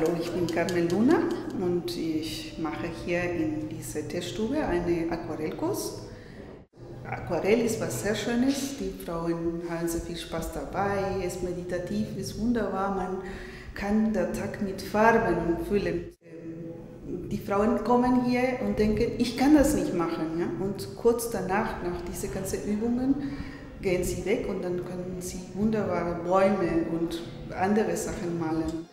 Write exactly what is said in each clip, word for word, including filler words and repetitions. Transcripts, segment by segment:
Hallo, ich bin Carmen Luna und ich mache hier in dieser Teststube einen Aquarellkurs. Aquarell ist was sehr Schönes, die Frauen haben sehr viel Spaß dabei, es ist meditativ, es ist wunderbar, man kann den Tag mit Farben füllen. Die Frauen kommen hier und denken, ich kann das nicht machen. Ja? Und kurz danach, nach diesen ganzen Übungen, gehen sie weg und dann können sie wunderbare Bäume und andere Sachen malen.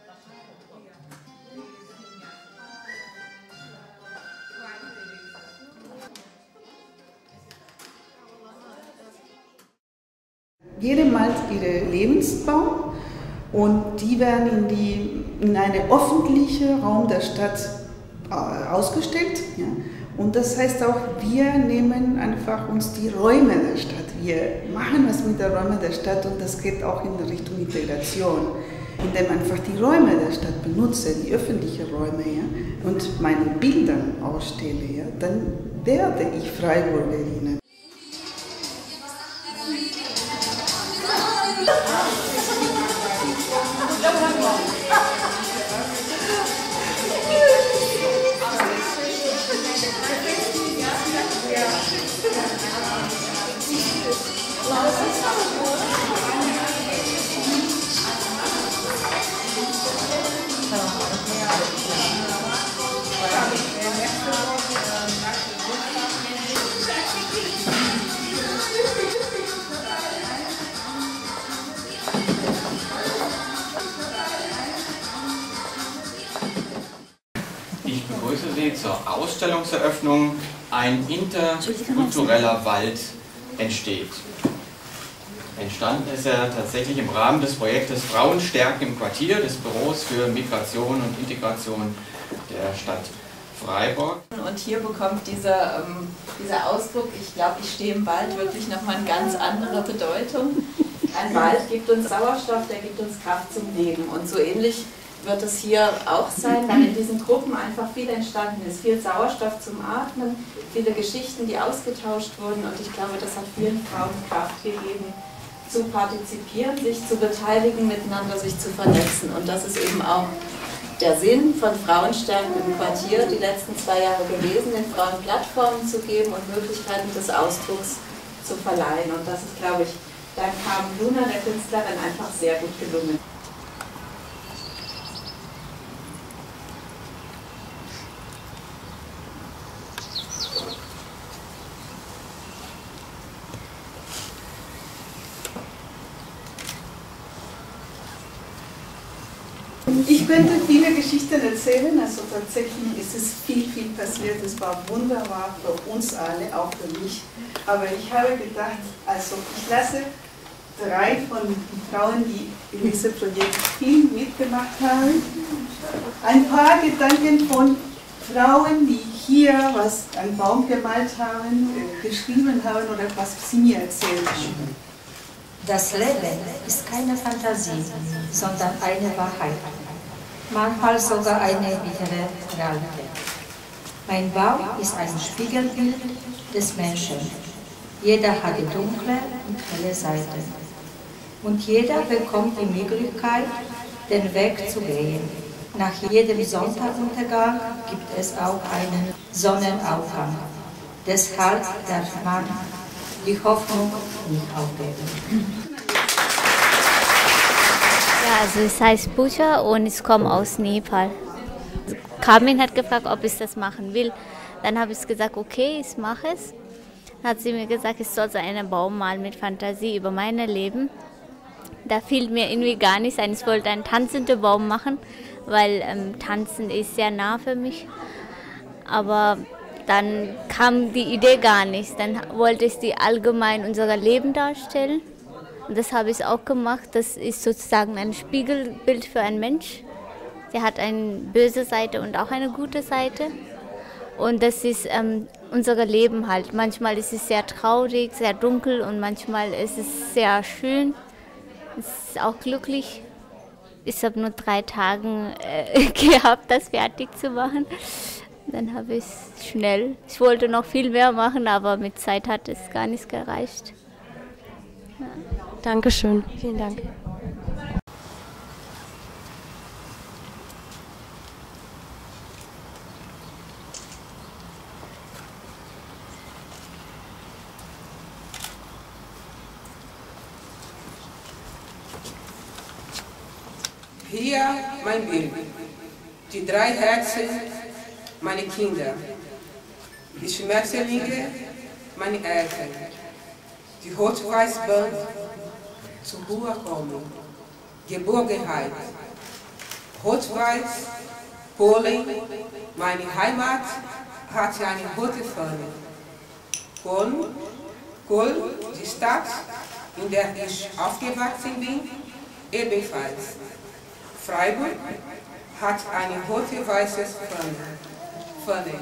Jede malt ihren Lebensbaum und die werden in, die, in einen öffentlichen Raum der Stadt äh, ausgestellt. Ja? Und das heißt auch, wir nehmen einfach uns die Räume der Stadt. Wir machen was mit den Räumen der Stadt und das geht auch in Richtung Integration, indem einfach die Räume der Stadt benutze, die öffentlichen Räume, ja? Und meine Bilder ausstelle, ja? Dann werde ich Freiburgerin. Ich begrüße Sie zur Ausstellungseröffnung Ein interkultureller Wald entsteht. Entstanden ist er tatsächlich im Rahmen des Projektes Frauenstärken im Quartier des Büros für Migration und Integration der Stadt Freiburg. Und hier bekommt dieser, ähm, dieser Ausdruck, ich glaube, ich stehe im Wald, wirklich nochmal eine ganz andere Bedeutung. Ein Wald gibt uns Sauerstoff, der gibt uns Kraft zum Leben. Und so ähnlich wird es hier auch sein, weil in diesen Gruppen einfach viel entstanden ist. Viel Sauerstoff zum Atmen, viele Geschichten, die ausgetauscht wurden. Und ich glaube, das hat vielen Frauen Kraft gegeben, zu partizipieren, sich zu beteiligen, miteinander sich zu vernetzen. Und das ist eben auch der Sinn von Frauenstärken im Quartier die letzten zwei Jahre gewesen, den Frauen Plattformen zu geben und Möglichkeiten des Ausdrucks zu verleihen. Und das ist, glaube ich, dank Carmen Luna, der Künstlerin, einfach sehr gut gelungen. Ich könnte viele Geschichten erzählen, also tatsächlich ist es viel, viel passiert, es war wunderbar für uns alle, auch für mich. Aber ich habe gedacht, also ich lasse drei von den Frauen, die in diesem Projekt viel mitgemacht haben, ein paar Gedanken von Frauen, die hier was einen Baum gemalt haben, geschrieben haben oder was sie mir erzählt haben. Das Leben ist keine Fantasie, sondern eine Wahrheit. Manchmal sogar eine bittere Realität. Mein Baum ist ein Spiegelbild des Menschen. Jeder hat dunkle und helle Seiten. Und jeder bekommt die Möglichkeit, den Weg zu gehen. Nach jedem Sonnenuntergang gibt es auch einen Sonnenaufgang. Deshalb darf man die Hoffnung nicht aufgeben. Ja, also es heißt Puja und ich komme aus Nepal. Carmen hat gefragt, ob ich das machen will. Dann habe ich gesagt, okay, ich mache es. Dann hat sie mir gesagt, ich soll einen Baum malen mit Fantasie über mein Leben. Da fiel mir irgendwie gar nichts ein. Ich wollte einen tanzenden Baum machen, weil ähm, Tanzen ist sehr nah für mich. Aber dann kam die Idee gar nicht. Dann wollte ich die allgemein unser Leben darstellen. Und das habe ich auch gemacht. Das ist sozusagen ein Spiegelbild für einen Mensch. Der hat eine böse Seite und auch eine gute Seite. Und das ist ähm, unser Leben halt. Manchmal ist es sehr traurig, sehr dunkel und manchmal ist es sehr schön. Es ist auch glücklich. Ich habe nur drei Tage äh, gehabt, das fertig zu machen. Dann habe ich es schnell. Ich wollte noch viel mehr machen, aber mit Zeit hat es gar nicht gereicht. Ja. Dankeschön. Vielen Dank. Hier mein Bild. Die drei Herzen, meine Kinder. Die Schmetterlinge, meine Eltern. Die Rot-Weiß-Band, zur Ruhe kommen. Geborgenheit. Rot-Weiß, Polen, meine Heimat hatte eine rote Fahne. Köln, Köln, die Stadt, in der ich aufgewachsen bin, ebenfalls. Freiburg hat eine rote-weiße Fahne. Fahne.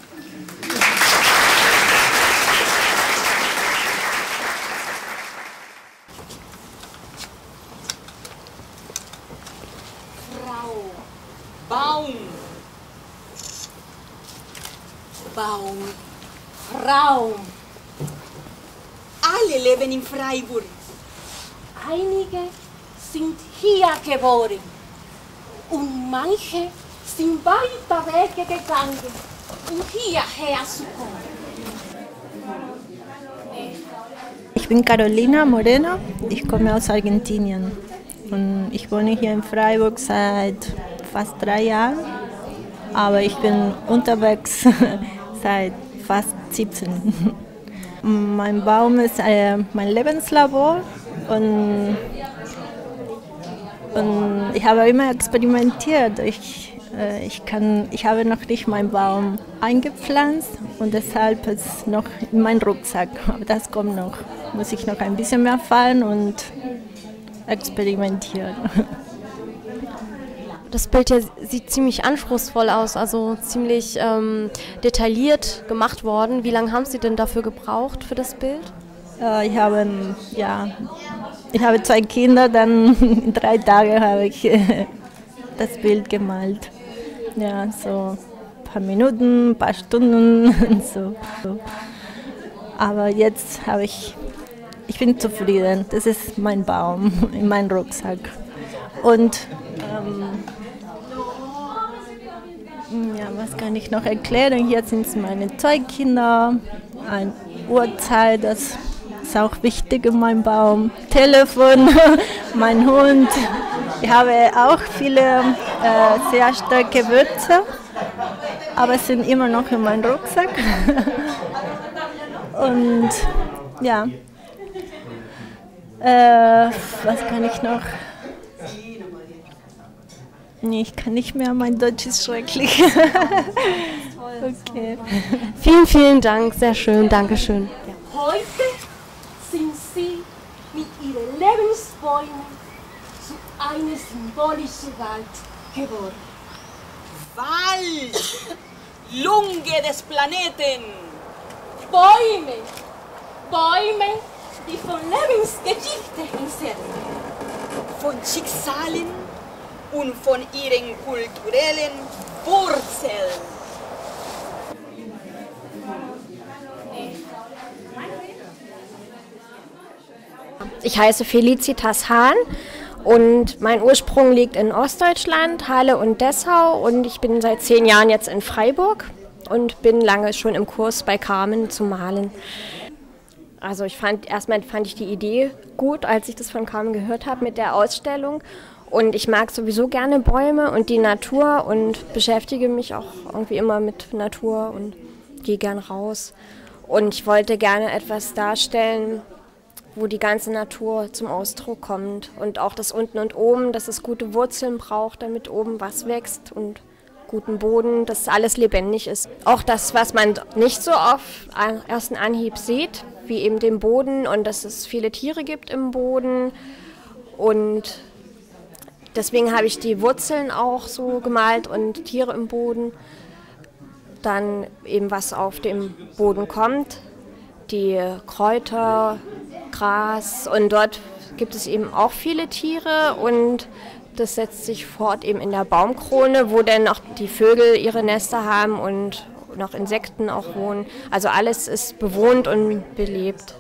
Baum. Baum. Raum. Alle leben in Freiburg. Einige sind hier geboren und manche sind weiter Wege gegangen, um hierher zu kommen. Ich bin Carolina Moreno, ich komme aus Argentinien und ich wohne hier in Freiburg seit fast drei Jahren, aber ich bin unterwegs seit fast siebzehn. Mein Baum ist äh, mein Lebenslabor und, und ich habe immer experimentiert. Ich, äh, ich, kann, ich habe noch nicht meinen Baum eingepflanzt und deshalb ist es noch in meinem Rucksack. Aber das kommt noch. Muss ich noch ein bisschen mehr fahren und experimentieren. Das Bild hier sieht ziemlich anspruchsvoll aus, also ziemlich ähm, detailliert gemacht worden. Wie lange haben Sie denn dafür gebraucht für das Bild? Äh, ich, habe, ja, ich habe zwei Kinder, dann in drei Tagen habe ich äh, das Bild gemalt. Ja, so ein paar Minuten, ein paar Stunden. So. Aber jetzt habe ich, ich bin zufrieden. Das ist mein Baum in meinem Rucksack. Und ähm, ja, was kann ich noch erklären? Hier sind meine zwei Kinder, eine Uhrzeit, das ist auch wichtig in meinem Baum, Telefon, mein Hund. Ich habe auch viele äh, sehr starke Würze, aber es sind immer noch in meinem Rucksack. Und ja, äh, was kann ich noch? Nee, ich kann nicht mehr, mein Deutsch ist schrecklich. Okay. Vielen, vielen Dank, sehr schön, Dankeschön. Heute sind Sie mit Ihren Lebensbäumen zu einem symbolischen Wald geworden. Wald! Lunge des Planeten! Bäume! Bäume, die von Lebensgeschichte erzählen. Von Schicksalen und von ihren kulturellen Wurzeln. Ich heiße Felicitas Hahn und mein Ursprung liegt in Ostdeutschland, Halle und Dessau, und ich bin seit zehn Jahren jetzt in Freiburg und bin lange schon im Kurs bei Carmen zu malen. Also ich fand, erstmal fand ich die Idee gut, als ich das von Carmen gehört habe mit der Ausstellung. Und ich mag sowieso gerne Bäume und die Natur und beschäftige mich auch irgendwie immer mit Natur und gehe gern raus. Und ich wollte gerne etwas darstellen, wo die ganze Natur zum Ausdruck kommt. Und auch das Unten und Oben, dass es gute Wurzeln braucht, damit oben was wächst und guten Boden, dass alles lebendig ist. Auch das, was man nicht so auf ersten Anhieb sieht, wie eben den Boden und dass es viele Tiere gibt im Boden. Und deswegen habe ich die Wurzeln auch so gemalt und Tiere im Boden. Dann eben was auf dem Boden kommt, die Kräuter, Gras, und dort gibt es eben auch viele Tiere und das setzt sich fort eben in der Baumkrone, wo dann auch die Vögel ihre Nester haben und noch Insekten auch wohnen. Also alles ist bewohnt und belebt.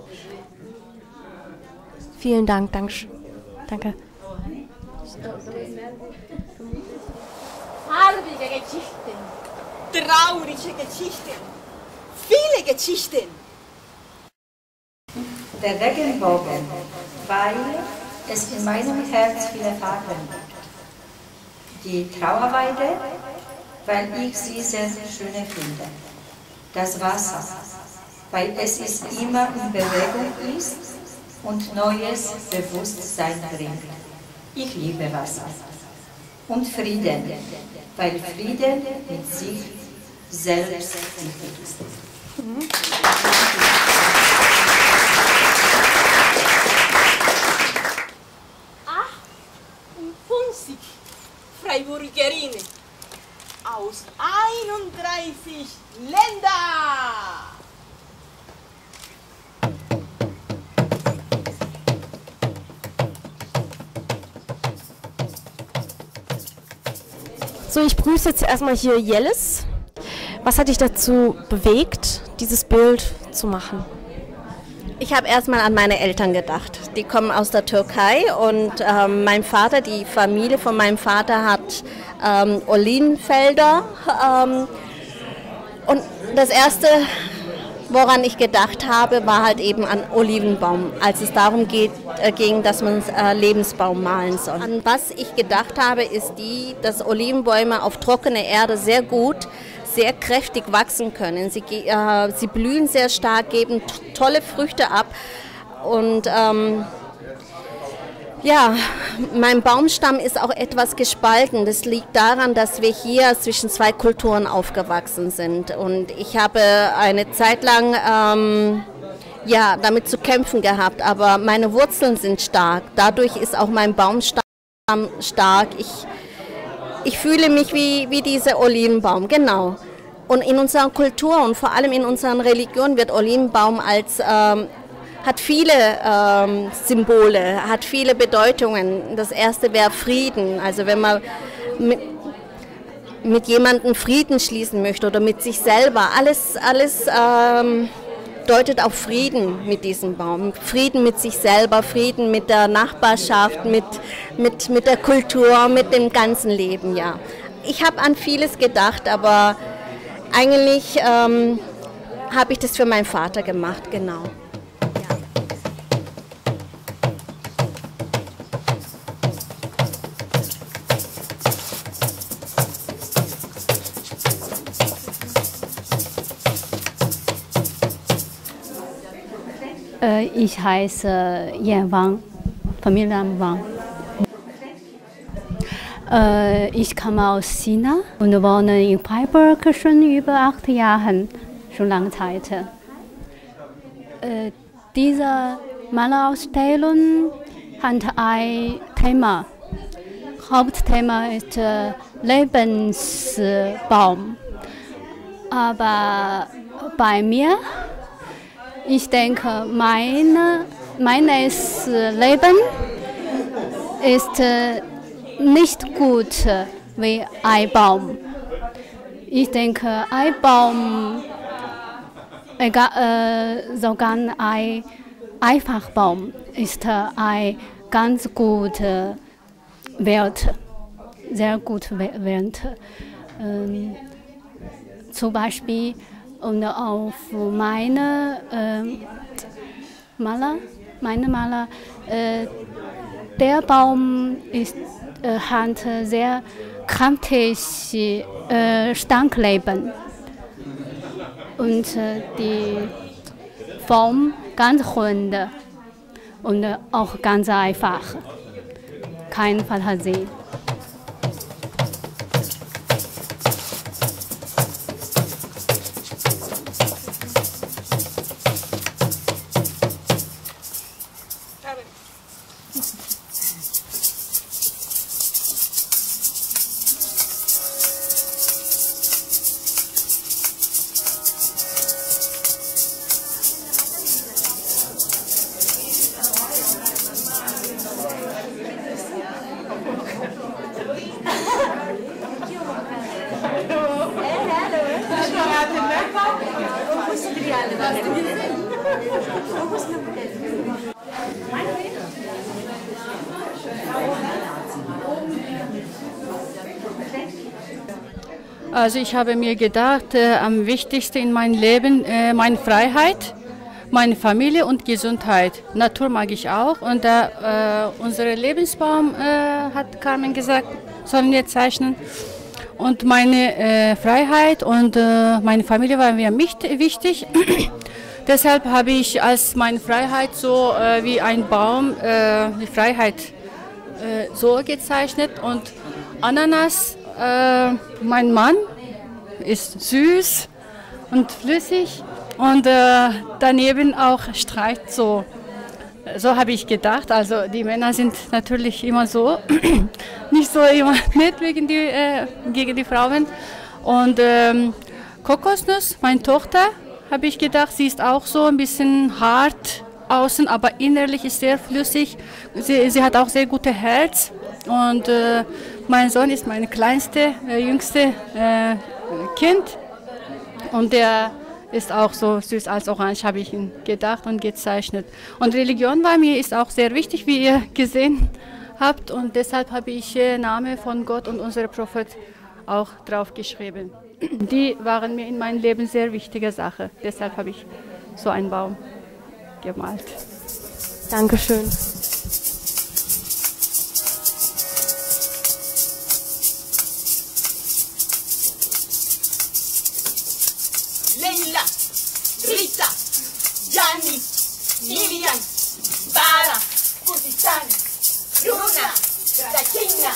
Vielen Dank, Dankeschön. Danke. Farbige Geschichten, traurige Geschichten, viele Geschichten. Der Regenbogen, weil es in meinem Herz viele Farben gibt. Die Trauerweide, weil ich sie sehr schön finde. Das Wasser, weil es ist immer in Bewegung ist und neues Bewusstsein bringt. Ich liebe Wasser. Und Frieden, weil Frieden mit sich selbst ist. achtundfünfzig Freiburgerinnen aus einunddreißig Ländern. So, ich begrüße jetzt erstmal hier Yeliz. Was hat dich dazu bewegt, dieses Bild zu machen? Ich habe erstmal an meine Eltern gedacht. Die kommen aus der Türkei und ähm, mein Vater, die Familie von meinem Vater hat ähm, Olivenfelder. Ähm, und das Erste, woran ich gedacht habe, war halt eben an Olivenbaum, als es darum geht, äh, ging, dass man äh, Lebensbaum malen soll. An was ich gedacht habe, ist die, dass Olivenbäume auf trockener Erde sehr gut, sehr kräftig wachsen können. Sie, äh, sie blühen sehr stark, geben tolle Früchte ab und ähm, ja, mein Baumstamm ist auch etwas gespalten. Das liegt daran, dass wir hier zwischen zwei Kulturen aufgewachsen sind und ich habe eine Zeit lang ähm, ja, damit zu kämpfen gehabt, aber meine Wurzeln sind stark. Dadurch ist auch mein Baumstamm stark. Ich Ich fühle mich wie, wie dieser Olivenbaum, genau. Und in unserer Kultur und vor allem in unserer Religion wird Olivenbaum als, ähm, hat viele ähm, Symbole, hat viele Bedeutungen. Das erste wäre Frieden, also wenn man mit, mit jemandem Frieden schließen möchte oder mit sich selber, alles, alles ähm, deutet auf Frieden mit diesem Baum. Frieden mit sich selber, Frieden mit der Nachbarschaft, mit, mit, mit der Kultur, mit dem ganzen Leben, ja. Ich habe an vieles gedacht, aber eigentlich ähm, habe ich das für meinen Vater gemacht, genau. Ich heiße Yan Wang, Familiennamen Wang. Ich komme aus China und wohne in Freiburg schon über acht Jahre, schon lange Zeit. Diese Malerausstellung hat ein Thema. Hauptthema ist Lebensbaum. Aber bei mir, ich denke, meine, meines Leben ist nicht gut wie ein Baum. Ich denke, ein Baum, egal, äh, sogar ein Einfachbaum, ist ein ganz guter Wert, sehr gut Wert. Ähm, zum Beispiel und auf meine äh, Maler, meine Maler, äh, der Baum ist, äh, hat sehr kräftig äh, Stankleben und äh, die Form ganz rund und äh, auch ganz einfach, keine Fantasie. Also ich habe mir gedacht, äh, am wichtigsten in meinem Leben äh, meine Freiheit, meine Familie und Gesundheit. Natur mag ich auch und äh, unser Lebensbaum, äh, hat Carmen gesagt, sollen wir zeichnen. Und meine äh, Freiheit und äh, meine Familie waren mir wichtig. Deshalb habe ich als meine Freiheit so äh, wie ein Baum äh, die Freiheit äh, so gezeichnet. Und Ananas, äh, mein Mann, ist süß und flüssig und äh, daneben auch streicht so. So habe ich gedacht. Also die Männer sind natürlich immer so, nicht so immer nett gegen die, äh, gegen die Frauen. Und ähm, Kokosnuss, meine Tochter, habe ich gedacht, sie ist auch so ein bisschen hart außen, aber innerlich ist sehr flüssig. Sie, sie hat auch sehr gutes Herz. Und äh, mein Sohn ist mein kleinste, äh, jüngste äh, Kind. Und der ist auch so süß als Orange, habe ich ihn gedacht und gezeichnet. Und Religion bei mir ist auch sehr wichtig, wie ihr gesehen habt. Und deshalb habe ich äh, Name von Gott und unserem Prophet auch drauf geschrieben. Die waren mir in meinem Leben sehr wichtige Sache. Deshalb habe ich so einen Baum gemalt. Dankeschön. Leila, Rita, Gianni, Lilian, Bara, Kurdistan, Luna, Katina.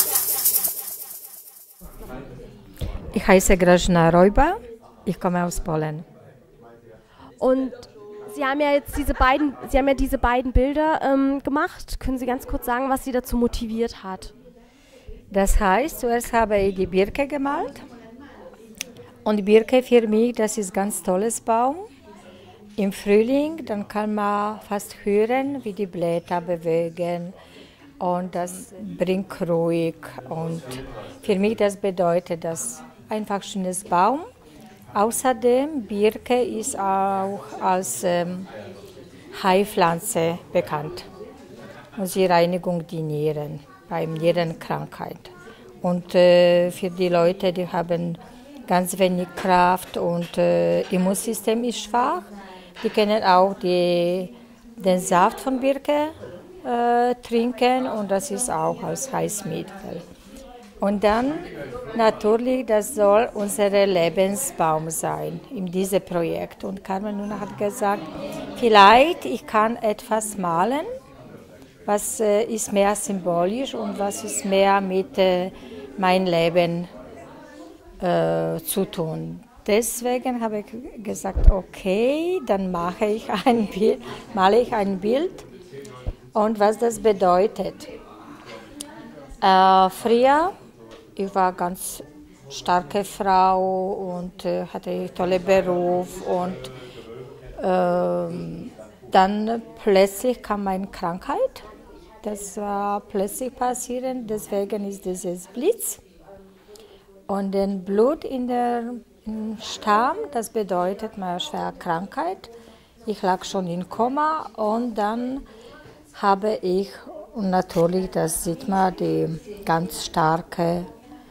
Ich heiße Grażyna Rojba, ich komme aus Polen. Und Sie haben ja jetzt diese beiden, Sie haben ja diese beiden Bilder ähm, gemacht. Können Sie ganz kurz sagen, was Sie dazu motiviert hat? Das heißt, zuerst habe ich die Birke gemalt. Und Birke für mich, das ist ein ganz tolles Baum. Im Frühling, dann kann man fast hören, wie die Blätter bewegen. Und das bringt ruhig. Und für mich das bedeutet das einfach schönes Baum. Außerdem, Birke ist auch als ähm, Heilpflanze bekannt. Und sie Reinigung die Nieren bei Nierenkrankheit. Und äh, für die Leute, die haben ganz wenig Kraft und äh, Immunsystem ist schwach, die können auch die, den Saft von Birke äh, trinken und das ist auch als Heilmittel. Und dann natürlich, das soll unser Lebensbaum sein in diesem Projekt. Und Carmen Luna hat gesagt, vielleicht ich kann etwas malen, was äh, ist mehr symbolisch und was ist mehr mit äh, meinem Leben äh, zu tun. Deswegen habe ich gesagt, okay, dann mache ich ein Bild, male ich ein Bild. Und was das bedeutet. Äh, früher ich war eine ganz starke Frau und äh, hatte einen tollen Beruf. Und äh, dann plötzlich kam meine Krankheit. Das war plötzlich passieren, deswegen ist dieses Blitz. Und dann Blut in der im Stamm, das bedeutet meine schwere Krankheit. Ich lag schon in Koma und dann habe ich, und natürlich, das sieht man, die ganz starke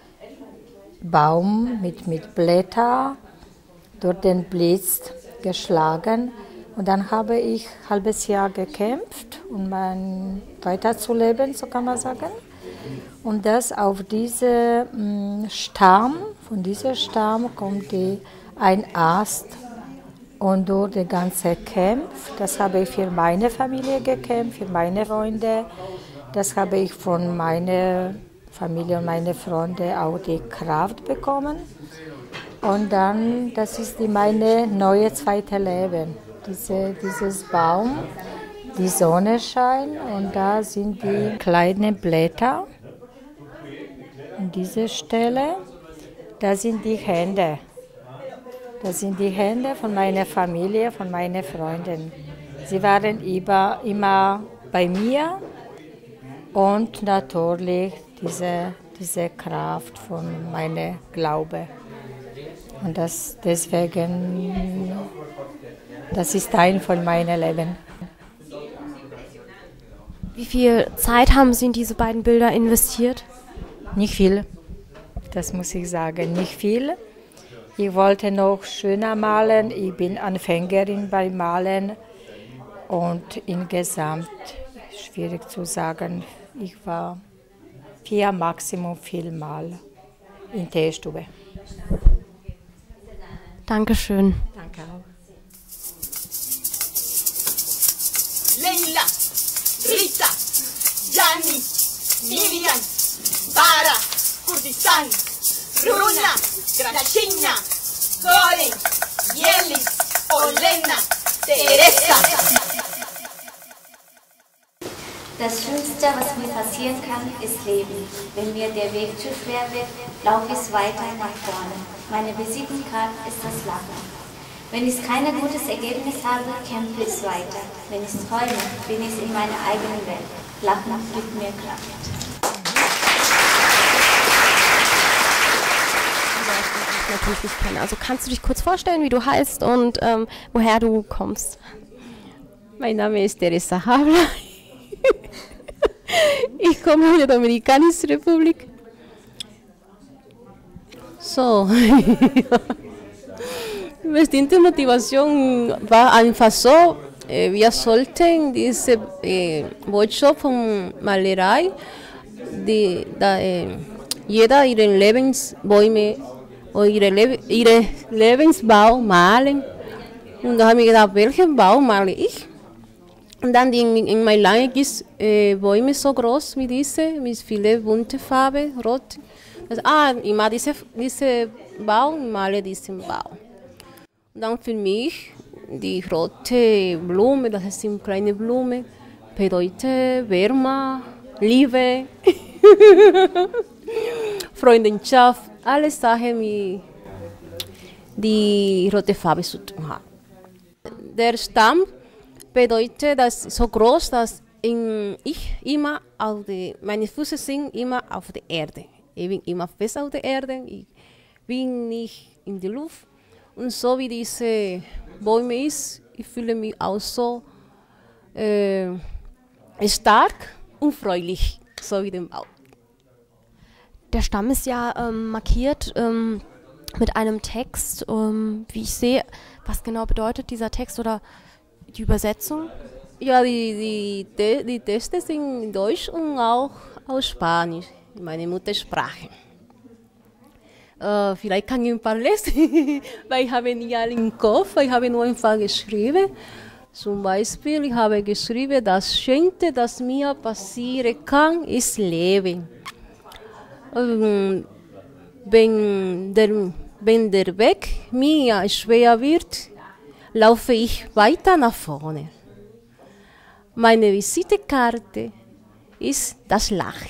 Baum mit, mit Blättern durch den Blitz geschlagen. Und dann habe ich ein halbes Jahr gekämpft, um mein weiterzuleben, so kann man sagen. Und das auf diesen Stamm, von diesem Stamm kommt die, ein Ast und durch den ganzen Kampf, das habe ich für meine Familie gekämpft, für meine Freunde, das habe ich von meiner Familie und meinen Freunden auch die Kraft bekommen. Und dann, das ist die meine neue zweite Leben, Diese, dieses Baum, die Sonne scheint und da sind die kleinen Blätter. An dieser Stelle, da sind die Hände. Das sind die Hände von meiner Familie, von meinen Freunden. Sie waren immer, immer bei mir und natürlich diese, diese Kraft von meinem Glauben. Und das, deswegen, das ist Teil von meinem Leben. Wie viel Zeit haben Sie in diese beiden Bilder investiert? Nicht viel, das muss ich sagen, nicht viel. Ich wollte noch schöner malen, ich bin Anfängerin beim Malen und insgesamt, schwierig zu sagen, ich war vier, Maximum viermal in Teestube. Dankeschön. Danke auch. Leila, Rita, Gianni, Vivian, Bara, Kurdistan, Runa, Gracinha, Zoe, Yelis, Olena, Teresa. Das Schönste, was mir passieren kann, ist Leben. Wenn mir der Weg zu schwer wird, laufe ich weiter nach vorne. Meine Visitenkarte ist das Lachen. Wenn ich kein gutes Ergebnis habe, kämpfe ich weiter. Wenn ich träume, bin ich in meiner eigenen Welt. Lachen gibt mir Kraft. Ich natürlich nicht kenne. Also kannst du dich kurz vorstellen, wie du heißt und ähm, woher du kommst? Mein Name ist Teresa Habla. Ich komme aus der Dominikanischen Republik. So. Bestimmte Motivation war einfach so, äh, wir sollten diese äh, Workshop von Malerei, die, da, äh, jeder ihre Lebensbäume oder ihre, Le ihre Lebensbaum malen. Und da habe ich gedacht, welchen Baum male ich? Und dann in, in meinem Land gibt es äh, Bäume so groß wie diese, mit vielen bunten Farben, rot. Also, ah, ich mache diese, diese Baum, ich male diesen Baum. Und dann für mich, die rote Blume, das ist eine kleine Blume, bedeutet Wärme, Liebe, Freundschaft, alle Sachen, die rote Farbe zu tun haben. Der Stamm bedeutet, dass so groß, dass ich immer auf die, meine Füße sind immer auf der Erde. Ich bin immer fest auf der Erde, ich bin nicht in der Luft. Und so wie diese Bäume ist, ich fühle mich auch so äh, stark und fröhlich, so wie der Baum. Der Stamm ist ja ähm, markiert ähm, mit einem Text, ähm, wie ich sehe. Was genau bedeutet dieser Text oder die Übersetzung? Ja, die, die, die Texte sind in Deutsch und auch aus Spanisch, meine Muttersprache. Uh, vielleicht kann ich ein paar lesen, weil ich habe nicht alle im Kopf, ich habe nur einfach geschrieben. Zum Beispiel, ich habe geschrieben, das Schönste, das mir passieren kann, ist Leben. Um, wenn, der, wenn der Weg mir schwer wird, laufe ich weiter nach vorne. Meine Visitekarte ist das Lachen.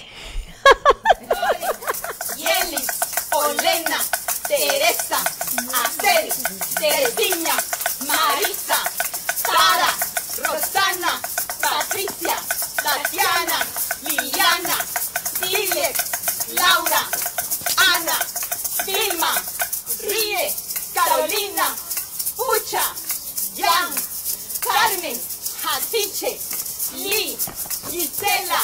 Olena, Teresa, Acel, Teresinha, Marisa, Sara, Rosana, Patricia, Tatiana, Liliana, Dilek, Laura, Ana, Vilma, Rie, Carolina, Pucha, Jan, Carmen, Hatice, Lee, Gisela,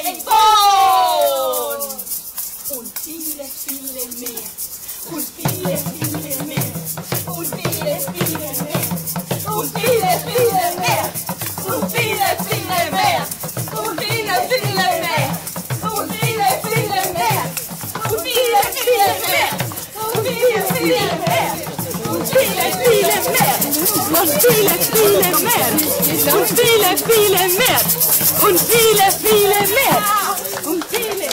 Elbon. Und viele, viele mehr. Und viele, viele mehr. Und viele, viele mehr. Und viele, viele mehr. Und viele, viele mehr. Und viele, viele mehr. Und viele, viele mehr. Und viele, viele mehr. Und viele, viele mehr. Und viele, viele mehr. Und viele, viele mehr. Und viele, viele mehr. Und viele, viele mehr. Und viele.